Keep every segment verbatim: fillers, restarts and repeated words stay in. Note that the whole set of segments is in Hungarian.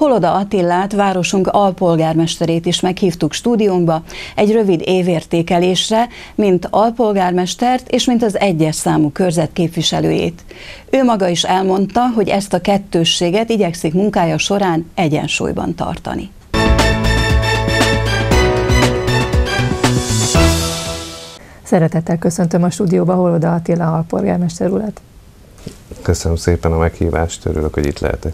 Holoda Attilát, városunk alpolgármesterét is meghívtuk stúdiónkba egy rövid évértékelésre, mint alpolgármestert és mint az egyes számú körzet képviselőjét. Ő maga is elmondta, hogy ezt a kettősséget igyekszik munkája során egyensúlyban tartani. Szeretettel köszöntöm a stúdióba Holoda Attila alpolgármester urat. Köszönöm szépen a meghívást, örülök, hogy itt lehetek.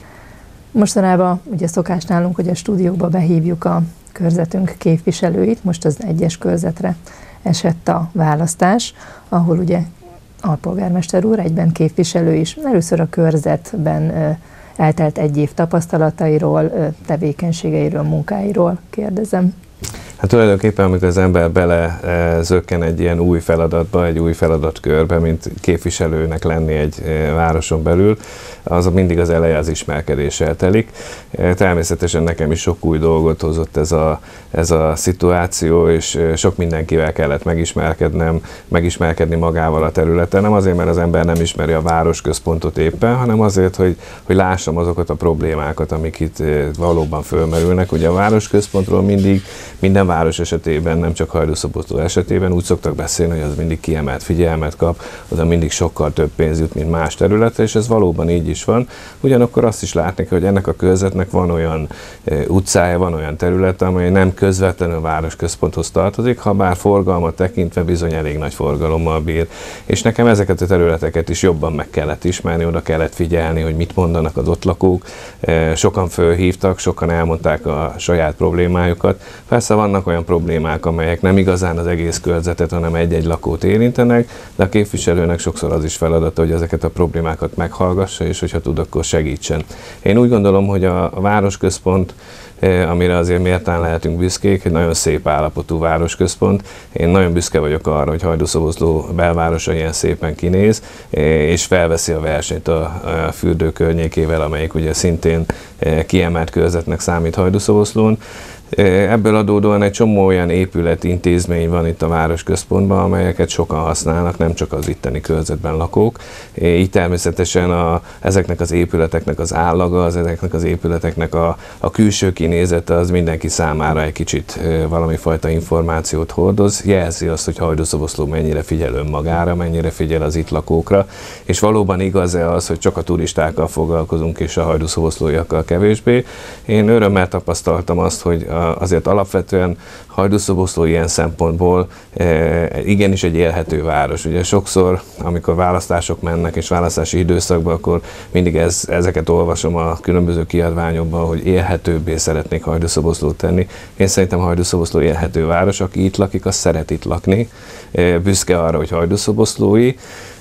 Mostanában ugye szokás nálunk, hogy a stúdióba behívjuk a körzetünk képviselőit, most az egyes körzetre esett a választás, ahol ugye alpolgármester úr egyben képviselő is. Először a körzetben eltelt egy év tapasztalatairól, tevékenységeiről, munkáiról kérdezem. Hát tulajdonképpen, amikor az ember bele zökken egy ilyen új feladatba, egy új feladatkörbe, mint képviselőnek lenni egy városon belül, az mindig az eleje az ismerkedéssel telik. Természetesen nekem is sok új dolgot hozott ez a, ez a szituáció, és sok mindenkivel kellett megismerkednem, megismerkedni magával a területen. Nem azért, mert az ember nem ismeri a városközpontot éppen, hanem azért, hogy, hogy lássam azokat a problémákat, amik itt valóban fölmerülnek. Ugye a városközpontról mindig, minden város esetében, nem csak Hajdúszoboszló esetében úgy szoktak beszélni, hogy az mindig kiemelt figyelmet kap, oda mindig sokkal több pénz jut, mint más területre, és ez valóban így is van. Ugyanakkor azt is látni, hogy ennek a körzetnek van olyan e, utcája, van olyan terület, amely nem közvetlenül a városközponthoz tartozik, ha bár forgalmat tekintve bizony elég nagy forgalommal bír. És nekem ezeket a területeket is jobban meg kellett ismerni, oda kellett figyelni, hogy mit mondanak az ott lakók. E, sokan fölhívtak, sokan elmondták a saját problémájukat. Persze vannak olyan problémák, amelyek nem igazán az egész körzetet, hanem egy-egy lakót érintenek, de a képviselőnek sokszor az is feladata, hogy ezeket a problémákat meghallgassa, és hogyha tud, akkor segítsen. Én úgy gondolom, hogy a városközpont, amire azért méltán lehetünk büszkék, egy nagyon szép állapotú városközpont. Én nagyon büszke vagyok arra, hogy Hajdúszoboszló belvárosa ilyen szépen kinéz, és felveszi a versenyt a fürdő környékével, amelyik ugye szintén kiemelt körzetnek számít Hajdúszoboszlón. Ebből adódóan egy csomó olyan épület, intézmény van itt a városközpontban, amelyeket sokan használnak, nem csak az itteni körzetben lakók. Így természetesen a, ezeknek az épületeknek az állaga, az ezeknek az épületeknek a, a külső kinézete az mindenki számára egy kicsit valami fajta információt hordoz, jelzi azt, hogy Hajdúszoboszló mennyire figyel önmagára, mennyire figyel az itt lakókra, és valóban igaz-e az, hogy csak a turistákkal foglalkozunk, és a hajdúszoboszlóiakkal kevésbé. Én örömmel tapasztaltam azt, hogy azért alapvetően Hajdúszoboszló ilyen szempontból e, igenis egy élhető város. Ugye sokszor, amikor választások mennek és választási időszakban, akkor mindig ez, ezeket olvasom a különböző kiadványokban, hogy élhetőbbé szeretnék Hajdúszoboszlót tenni. Én szerintem Hajdúszoboszló élhető város, aki itt lakik, az szeret itt lakni, e, büszke arra, hogy hajdúszoboszlói,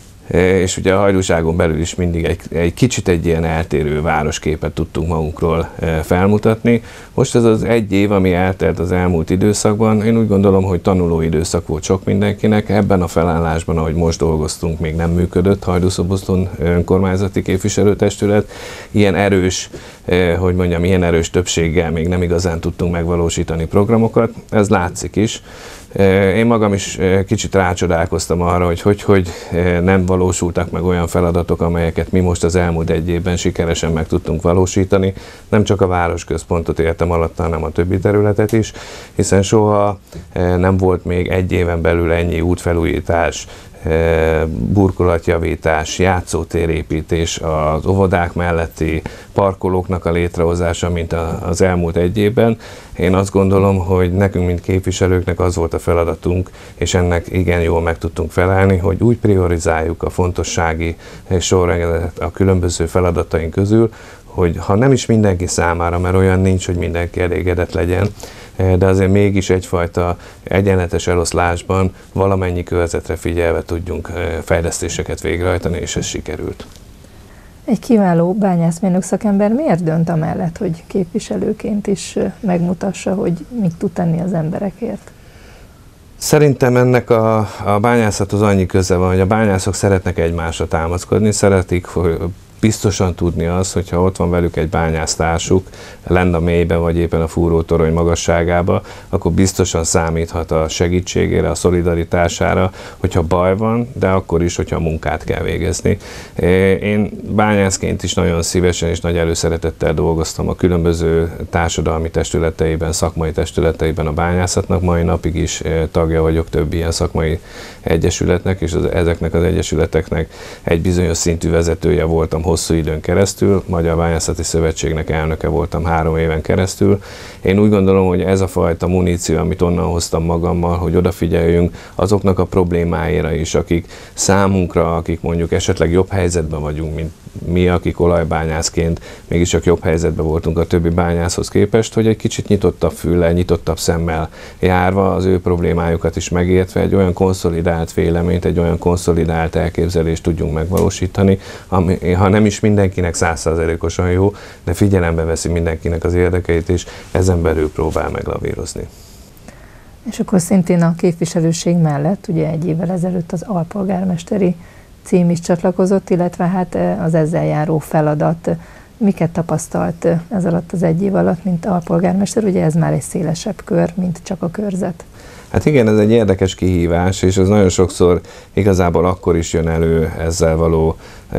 és ugye a hajdúságon belül is mindig egy, egy kicsit egy ilyen eltérő városképet tudtunk magunkról felmutatni. Most ez az egy év, ami eltelt az elmúlt időszakban, én úgy gondolom, hogy tanuló időszak volt sok mindenkinek. Ebben a felállásban, ahogy most dolgoztunk, még nem működött Hajdúszoboszlón önkormányzati képviselőtestület. Ilyen erős, hogy mondjam, ilyen erős többséggel még nem igazán tudtunk megvalósítani programokat. Ez látszik is. Én magam is kicsit rácsodálkoztam arra, hogy, hogy hogy nem valósultak meg olyan feladatok, amelyeket mi most az elmúlt egy évben sikeresen meg tudtunk valósítani. Nem csak a városközpontot értem alatt, hanem a többi területet is, hiszen soha nem volt még egy éven belül ennyi útfelújítás, burkolatjavítás, játszótérépítés, az óvodák melletti parkolóknak a létrehozása, mint az elmúlt egy évben. Én azt gondolom, hogy nekünk, mint képviselőknek az volt a feladatunk, és ennek igen jól meg tudtunk felelni, hogy úgy priorizáljuk a fontossági sorrendet a különböző feladataink közül, hogy ha nem is mindenki számára, mert olyan nincs, hogy mindenki elégedett legyen, de azért mégis egyfajta egyenletes eloszlásban valamennyi körzetre figyelve tudjunk fejlesztéseket végrehajtani, és ez sikerült. Egy kiváló bányászmérnök szakember miért dönt amellett, hogy képviselőként is megmutassa, hogy mit tud tenni az emberekért? Szerintem ennek a, a bányászathoz annyi köze van, hogy a bányászok szeretnek egymásra támaszkodni, szeretik biztosan tudni azt, hogyha ott van velük egy bányásztársuk, lenne a mélyben, vagy éppen a fúrótorony magasságába, akkor biztosan számíthat a segítségére, a szolidaritására, hogyha baj van, de akkor is, hogyha a munkát kell végezni. Én bányászként is nagyon szívesen és nagy előszeretettel dolgoztam a különböző társadalmi testületeiben, szakmai testületeiben a bányászatnak, mai napig is tagja vagyok több ilyen szakmai egyesületnek, és az, ezeknek az egyesületeknek egy bizonyos szintű vezetője voltam hosszú időn keresztül, Magyar Bányászati Szövetségnek elnöke voltam három éven keresztül. Én úgy gondolom, hogy ez a fajta muníció, amit onnan hoztam magammal, hogy odafigyeljünk azoknak a problémáira is, akik számunkra, akik mondjuk esetleg jobb helyzetben vagyunk, mint mi, akik olajbányászként mégiscsak jobb helyzetben voltunk a többi bányászhoz képest, hogy egy kicsit nyitottabb füllel, nyitottabb szemmel járva, az ő problémájukat is megértve egy olyan konszolidált véleményt, egy olyan konszolidált elképzelést tudjunk megvalósítani, ami, ha nem is mindenkinek száz százalékosan jó, de figyelembe veszi mindenkinek az érdekeit, és ezen belül próbál meglavírozni. És akkor szintén a képviselőség mellett, ugye egy évvel ezelőtt az alpolgármesteri cím is csatlakozott, illetve hát az ezzel járó feladat. Miket tapasztalt ez alatt az egy év alatt, mint alpolgármester? Ugye ez már egy szélesebb kör, mint csak a körzet. Hát igen, ez egy érdekes kihívás, és ez nagyon sokszor igazából akkor is jön elő ezzel való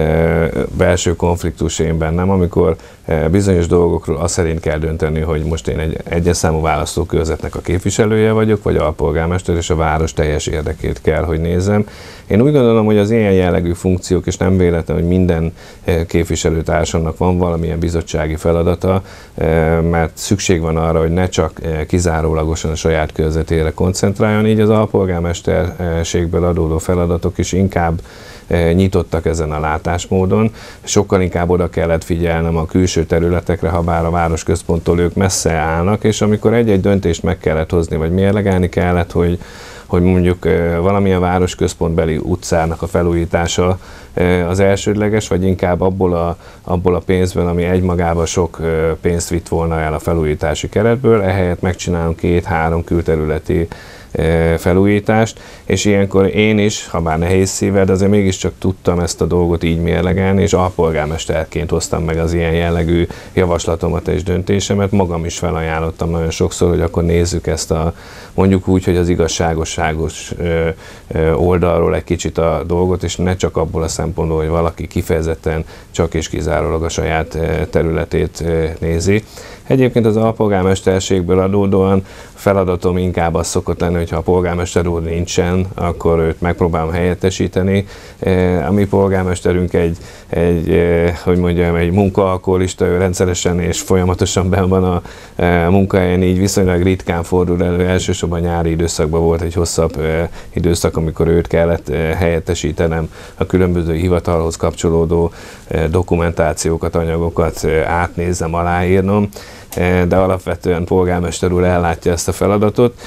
e, belső konfliktus én bennem, amikor e, bizonyos dolgokról azt szerint kell dönteni, hogy most én egy egyes számú választókörzetnek a képviselője vagyok, vagy alpolgármester, és a város teljes érdekét kell, hogy nézzem. Én úgy gondolom, hogy az ilyen jellegű funkciók, és nem véletlen, hogy minden képviselőtársamnak van valamilyen bizottsági feladata, mert szükség van arra, hogy ne csak kizárólagosan a saját körzetére koncentráljon, így az alpolgármesterségből adódó feladatok is inkább nyitottak ezen a látásmódon. Sokkal inkább oda kellett figyelnem a külső területekre, ha bár a városközponttól ők messze állnak, és amikor egy-egy döntést meg kellett hozni, vagy mérlegelni kellett, hogy hogy mondjuk valamilyen városközpontbeli utcának a felújítása az elsődleges, vagy inkább abból a, abból a pénzből, ami egymagában sok pénzt vitt volna el a felújítási keretből, ehelyett megcsinálunk két-három külterületi felújítást, és ilyenkor én is, ha bár nehéz szívvel, de azért mégiscsak tudtam ezt a dolgot így mérlegelni, és alpolgármesterként hoztam meg az ilyen jellegű javaslatomat és döntésemet. Magam is felajánlottam nagyon sokszor, hogy akkor nézzük ezt a, mondjuk úgy, hogy az igazságosságos oldalról egy kicsit a dolgot, és ne csak abból a szempontból, hogy valaki kifejezetten csak és kizárólag a saját területét nézi. Egyébként az alpolgármesterségből adódóan feladatom inkább az szokott lenni, hogy ha a polgármester úr nincsen, akkor őt megpróbálom helyettesíteni. A mi polgármesterünk egy, egy hogy mondjam, egy munkaalkoholista, ő rendszeresen és folyamatosan benn van a munkahelyen, így viszonylag ritkán fordul elő. Elsősorban nyári időszakban volt egy hosszabb időszak, amikor őt kellett helyettesítenem, a különböző hivatalhoz kapcsolódó dokumentációkat, anyagokat átnézzem, aláírnom, de alapvetően polgármester úr ellátja ezt a feladatot.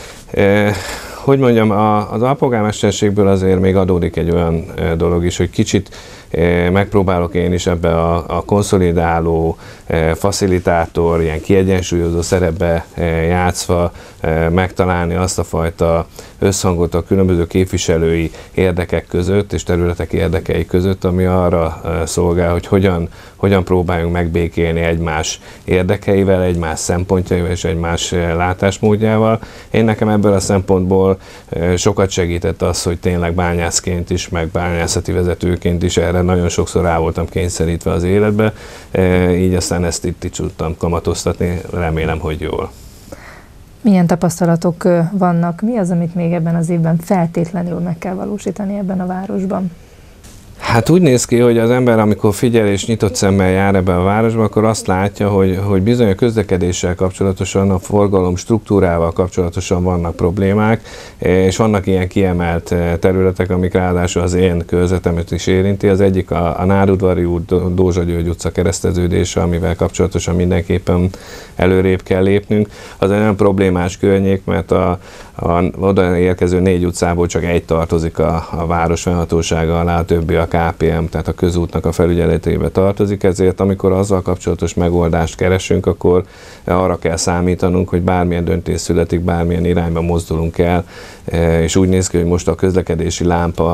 Hogy mondjam, az alpolgármesterségből azért még adódik egy olyan dolog is, hogy kicsit megpróbálok én is ebbe a, a konszolidáló, facilitátor, ilyen kiegyensúlyozó szerepbe játszva megtalálni azt a fajta összhangot a különböző képviselői érdekek között és területek érdekei között, ami arra szolgál, hogy hogyan, hogyan próbáljunk megbékélni egymás érdekeivel, egymás szempontjaival és egymás látásmódjával. Én nekem ebből a szempontból sokat segített az, hogy tényleg bányászként is, meg bányászati vezetőként is erre nagyon sokszor rá voltam kényszerítve az életbe, így aztán ezt itt is tudtam kamatoztatni, remélem, hogy jól. Milyen tapasztalatok vannak? Mi az, amit még ebben az évben feltétlenül meg kell valósítani ebben a városban? Hát úgy néz ki, hogy az ember, amikor figyel és nyitott szemmel jár ebben a városban, akkor azt látja, hogy, hogy bizony a közlekedéssel kapcsolatosan, a forgalom struktúrával kapcsolatosan vannak problémák, és vannak ilyen kiemelt területek, amik ráadásul az én körzetemet is érinti. Az egyik a, a Nádudvari út, Dózsa György utca kereszteződése, amivel kapcsolatosan mindenképpen előrébb kell lépnünk. Az egy olyan problémás környék, mert a, a oda érkező négy utcából csak egy tartozik a, a város fennhatósága alá, a többi a ká pé em, tehát a közútnak a felügyeletébe tartozik, ezért amikor azzal kapcsolatos megoldást keresünk, akkor arra kell számítanunk, hogy bármilyen döntés születik, bármilyen irányba mozdulunk el, és úgy néz ki, hogy most a közlekedési lámpa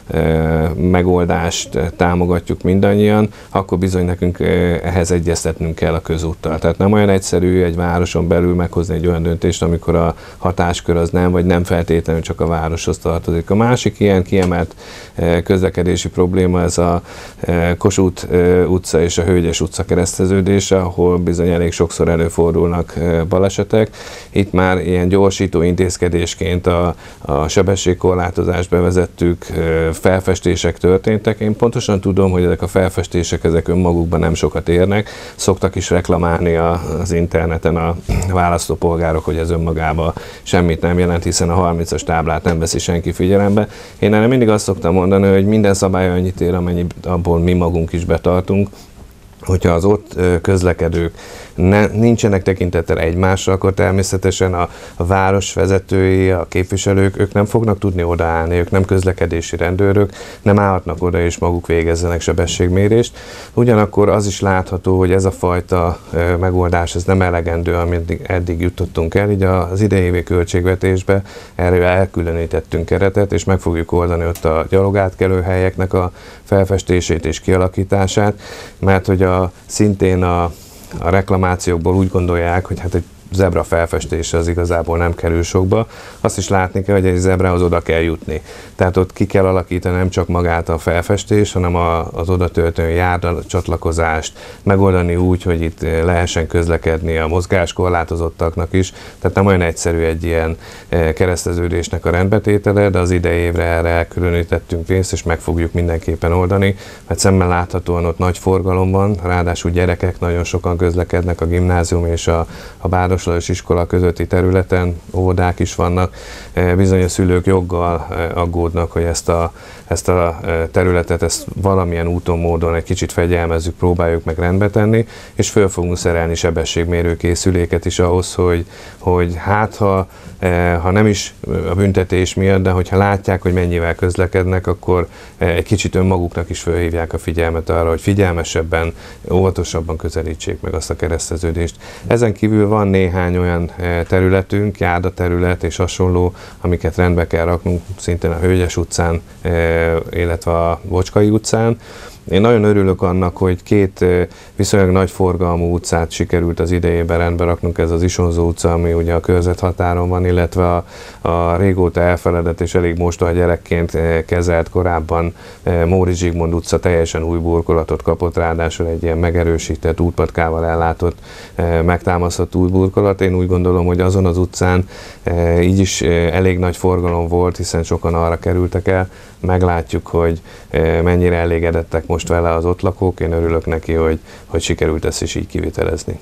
megoldást támogatjuk mindannyian, akkor bizony nekünk ehhez egyeztetnünk kell a közúttal. Tehát nem olyan egyszerű egy városon belül meghozni egy olyan döntést, amikor a hatáskör az nem, vagy nem feltétlenül csak a városhoz tartozik. A másik ilyen kiemelt közlekedési probléma ez a Kossuth utca és a Hölgyes utca kereszteződése, ahol bizony elég sokszor előfordulnak balesetek. Itt már ilyen gyorsító intézkedésként a, a sebességkorlátozást bevezettük, felfestések történtek. Én pontosan tudom, hogy ezek a felfestések ezek önmagukban nem sokat érnek. Szoktak is reklamálni az interneten a választópolgárok, hogy ez önmagában semmit nem jelent, hiszen a harmincas táblát nem veszi senki figyelembe. Én erre mindig azt szoktam mondani, hogy minden szabály annyit ér, amennyi abból mi magunk is betartunk. Hogyha az ott közlekedők ne, nincsenek tekintettel egymásra, akkor természetesen a, a város vezetői, a képviselők, ők nem fognak tudni odaállni, ők nem közlekedési rendőrök, nem állhatnak oda és maguk végezzenek sebességmérést. Ugyanakkor az is látható, hogy ez a fajta e, megoldás ez nem elegendő, amit eddig jutottunk el, így az idei költségvetésbe erre elkülönítettünk keretet, és meg fogjuk oldani ott a gyalogátkelő helyeknek a felfestését és kialakítását, mert hogy a, szintén a, a reklamációkból úgy gondolják, hogy hát egy zebra felfestése az igazából nem kerül sokba. Azt is látni kell, hogy egy zebrához oda kell jutni. Tehát ott ki kell alakítani nem csak magát a felfestés, hanem a, az oda történő járda csatlakozást megoldani úgy, hogy itt lehessen közlekedni a mozgáskorlátozottaknak is. Tehát nem olyan egyszerű egy ilyen kereszteződésnek a rendbetétele, de az idei évre erre elkülönítettünk pénzt, és meg fogjuk mindenképpen oldani, mert szemmel láthatóan ott nagy forgalom van, ráadásul gyerekek nagyon sokan közlekednek a gimnázium és a, a Báros Lajos iskola közötti területen, óvodák is vannak, bizony a szülők joggal aggódnak, hogy ezt a, ezt a területet ezt valamilyen úton, módon egy kicsit fegyelmezzük, próbáljuk meg rendbe tenni, és föl fogunk szerelni sebességmérő készüléket is ahhoz, hogy, hogy hát ha, ha nem is a büntetés miatt, de hogyha látják, hogy mennyivel közlekednek, akkor egy kicsit önmaguknak is fölhívják a figyelmet arra, hogy figyelmesebben, óvatosabban közelítsék meg azt a kereszteződést. Ezen kívül van néhány olyan területünk, járda terület és hasonló, amiket rendbe kell raknunk, szintén a Hölgyes utcán, illetve a Bocskai utcán. Én nagyon örülök annak, hogy két viszonylag nagy forgalmú utcát sikerült az idejében rendbe raknunk, ez az Isonzó utca, ami ugye a körzethatáron van, illetve a, a régóta elfeledett és elég mostoha gyerekként kezelt korábban Móricz Zsigmond utca teljesen új burkolatot kapott, ráadásul egy ilyen megerősített útpatkával ellátott, megtámasztott új burkolat. Én úgy gondolom, hogy azon az utcán így is elég nagy forgalom volt, hiszen sokan arra kerültek el. Meglátjuk, hogy mennyire elégedettek most vele az ott lakók. Én örülök neki, hogy, hogy sikerült ezt is így kivitelezni.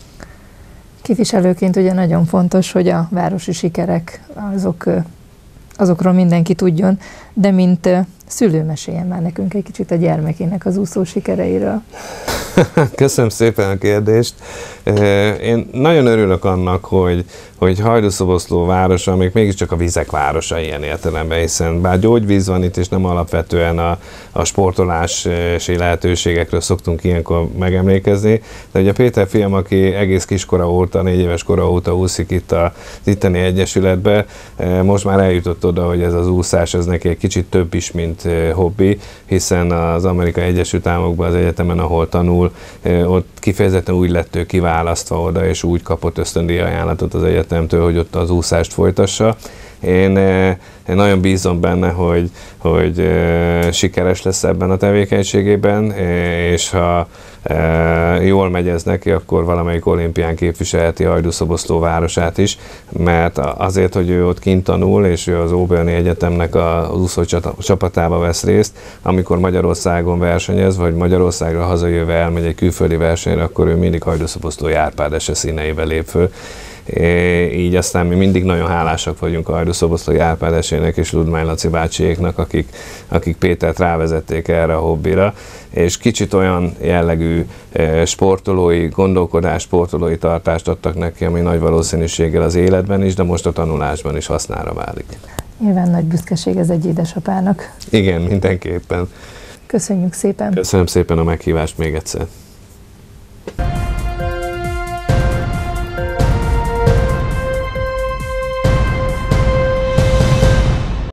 Képviselőként ugye nagyon fontos, hogy a városi sikerek azok, azokról mindenki tudjon, de mint szülő, meséljen már nekünk egy kicsit a gyermekének az úszó sikereiről. Köszönöm szépen a kérdést. Én nagyon örülök annak, hogy, hogy Hajdúszoboszló városa, még mégiscsak a vizek városa ilyen értelemben, hiszen bár gyógyvíz van itt, és nem alapvetően a, a sportolási lehetőségekről szoktunk ilyenkor megemlékezni, de ugye Péter fiam, aki egész kiskora óta, négy éves kora óta úszik itt az itteni egyesületbe, most már eljutott oda, hogy ez az úszás ez neki egy kicsit több is, mint hobbi, hiszen az Amerikai Egyesült Államokban az egyetemen, ahol tanul, ott kifejezetten úgy lett ő kiválasztva oda, és úgy kapott ösztöndíj ajánlatot az egyetemtől, hogy ott az úszást folytassa. Én, én nagyon bízom benne, hogy, hogy sikeres lesz ebben a tevékenységében, és ha jól megy ez neki, akkor valamelyik olimpián képviselheti Hajdúszoboszló városát is, mert azért, hogy ő ott kint tanul, és ő az Auburni Egyetemnek az úszó csapatába vesz részt, amikor Magyarországon versenyez, vagy Magyarországra hazajöve elmegy egy külföldi versenyre, akkor ő mindig Hajdúszoboszló Árpád ese színeibe lép föl. Így aztán mi mindig nagyon hálásak vagyunk a Hajdúszoboszlói Árpád esének és Ludmány Laci bácsiéknak, akik, akik Pétert rávezették erre a hobbira, és kicsit olyan jellegű sportolói gondolkodás, sportolói tartást adtak neki, ami nagy valószínűséggel az életben is, de most a tanulásban is hasznára válik. Nyilván nagy büszkeség ez egy édesapának. Igen, mindenképpen. Köszönjük szépen. Köszönöm szépen a meghívást még egyszer.